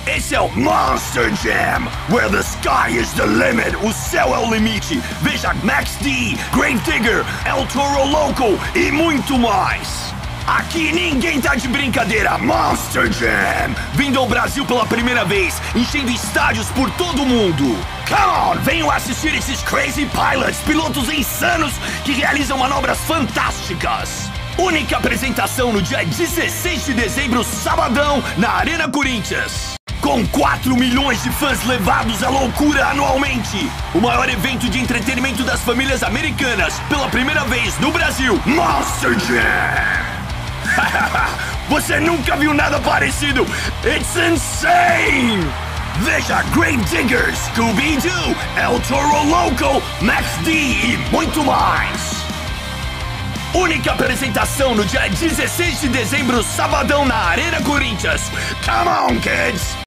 Esse é o Monster Jam, where the sky is the limit, o céu é o limite. Veja Max D, Grave Digger, El Toro Loco e muito mais. Aqui ninguém tá de brincadeira, Monster Jam! Vindo ao Brasil pela primeira vez, enchendo estádios por todo o mundo. Come on, venham assistir esses crazy pilots, pilotos insanos que realizam manobras fantásticas. Única apresentação no dia 16 de dezembro, sabadão, na Arena Corinthians. Com 4 milhões de fãs levados à loucura anualmente. O maior evento de entretenimento das famílias americanas, pela primeira vez no Brasil, Monster Jam! Você nunca viu nada parecido! It's insane! Veja Grave Digger, Scooby-Doo, El Toro Loco, Max D e muito mais! Única apresentação no dia 16 de dezembro, sabadão, na Arena Corinthians. Come on, kids!